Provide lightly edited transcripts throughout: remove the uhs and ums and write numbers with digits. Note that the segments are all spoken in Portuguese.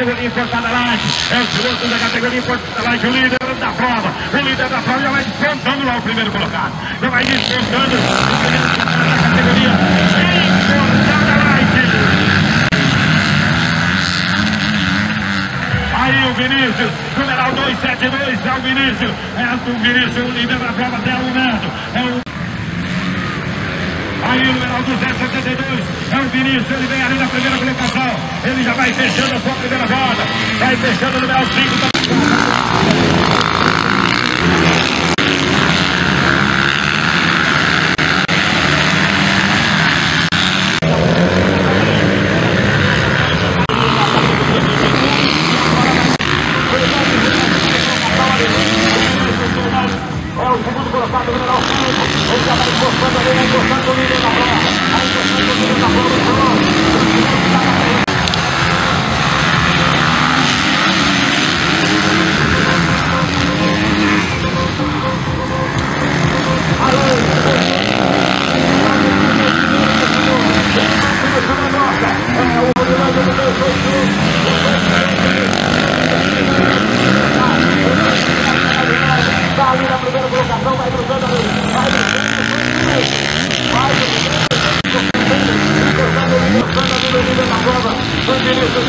categoria Importada Light. É o piloto da categoria Importada Light, o líder da prova. O líder da prova já vai despontando lá o primeiro colocado. Já vai despontando o primeiro colocado da categoria Importada Light. Aí o Vinícius, numeral 272, é o Vinícius. É o Vinícius, o líder da prova até o momento. Aí o numeral 272 é o Vinícius, ele vem ali na primeira colocação. Ele já vai fechando a sua primeira roda. Vai fechando o numeral 5 da... É o segundo colocado, o numeral 5. Ele já vai encostando ali, vai encostando o líder da prova. Vai encostando o líder da prova. Ali na primeira colocação, vai cruzando ali, vai cruzando o líder da prova, o Vinícius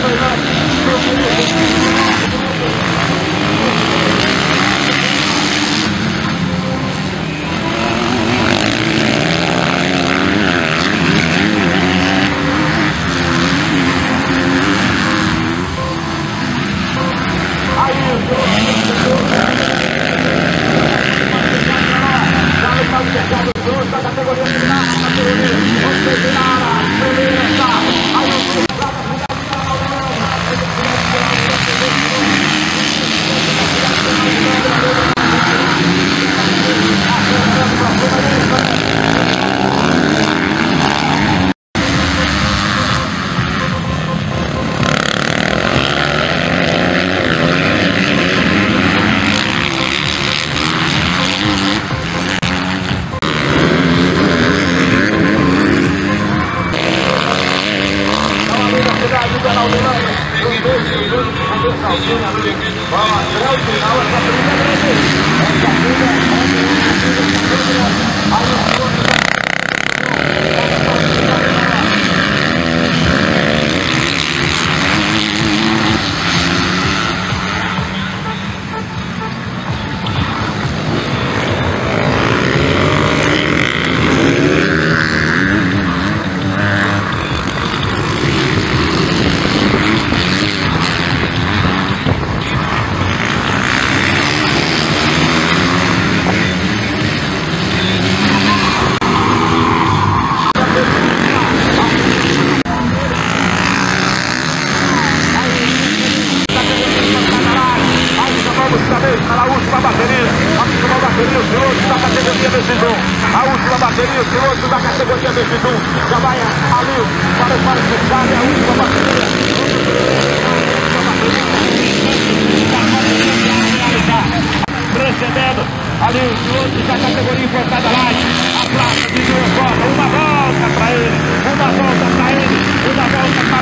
bateria, os pilotos da categoria BX1 já vai ali para os fechar, é a última bateria. Precedendo ali os pilotos da categoria Importada Light, a placa de duas voltas, uma volta para ele, uma volta para ele, uma volta para